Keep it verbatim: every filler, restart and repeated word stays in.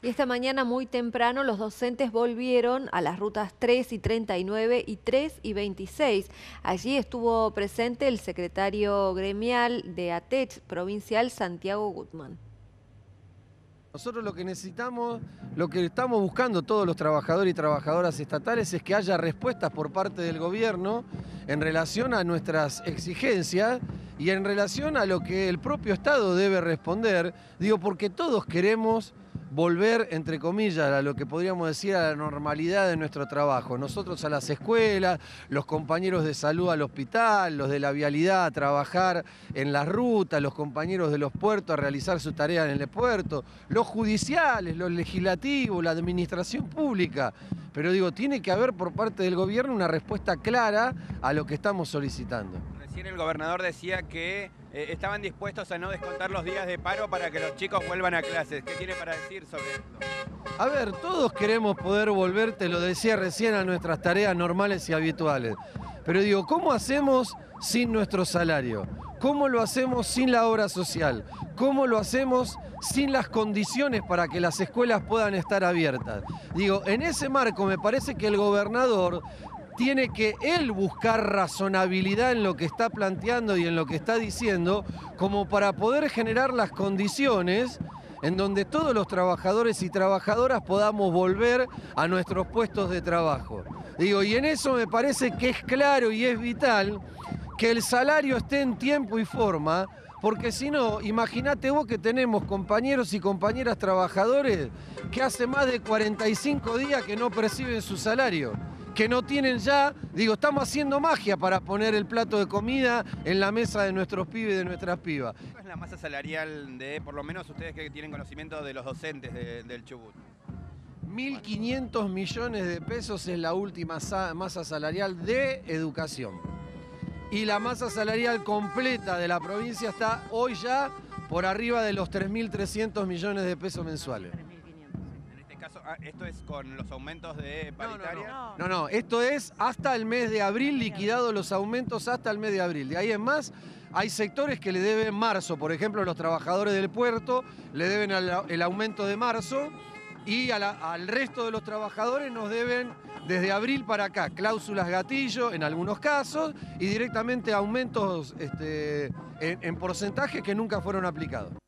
Y esta mañana muy temprano los docentes volvieron a las rutas tres y treinta y nueve y tres y veintiséis. Allí estuvo presente el secretario gremial de ATECH provincial, Santiago Gutman. Nosotros lo que necesitamos, lo que estamos buscando todos los trabajadores y trabajadoras estatales es que haya respuestas por parte del gobierno en relación a nuestras exigencias y en relación a lo que el propio Estado debe responder. Digo, porque todos queremos volver, entre comillas, a lo que podríamos decir a la normalidad de nuestro trabajo. Nosotros a las escuelas, los compañeros de salud al hospital, los de la vialidad a trabajar en las rutas, los compañeros de los puertos a realizar su tarea en el puerto, los judiciales, los legislativos, la administración pública. Pero digo, tiene que haber por parte del gobierno una respuesta clara a lo que estamos solicitando. Recién el gobernador decía que eh, estaban dispuestos a no descontar los días de paro para que los chicos vuelvan a clases. ¿Qué tiene para decir sobre esto? A ver, todos queremos poder volver, te lo decía recién, a nuestras tareas normales y habituales. Pero digo, ¿cómo hacemos sin nuestro salario? ¿Cómo lo hacemos sin la obra social? ¿Cómo lo hacemos sin las condiciones para que las escuelas puedan estar abiertas? Digo, en ese marco me parece que el gobernador tiene que él buscar razonabilidad en lo que está planteando y en lo que está diciendo, como para poder generar las condiciones en donde todos los trabajadores y trabajadoras podamos volver a nuestros puestos de trabajo. Digo, y en eso me parece que es claro y es vital que el salario esté en tiempo y forma, porque si no, imagínate vos que tenemos compañeros y compañeras trabajadores que hace más de cuarenta y cinco días que no perciben su salario, que no tienen ya, digo, estamos haciendo magia para poner el plato de comida en la mesa de nuestros pibes y de nuestras pibas. ¿Cuál es la masa salarial de, por lo menos ustedes que tienen conocimiento de los docentes de, del Chubut? mil quinientos millones de pesos es la última masa salarial de educación. Y la masa salarial completa de la provincia está hoy ya por arriba de los tres mil trescientos millones de pesos mensuales. ¿Esto es con los aumentos de paritaria? No no, no, no, no, esto es hasta el mes de abril, liquidados los aumentos hasta el mes de abril. De ahí en más, hay sectores que le deben marzo, por ejemplo, los trabajadores del puerto le deben el aumento de marzo y a la, al resto de los trabajadores nos deben desde abril para acá, cláusulas gatillo en algunos casos y directamente aumentos este, en, en porcentajes que nunca fueron aplicados.